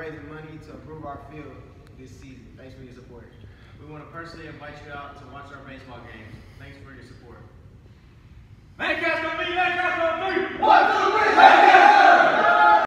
raising money to improve our field this season. Thanks for your support. We want to personally invite you out to watch our baseball games. Thanks for your support.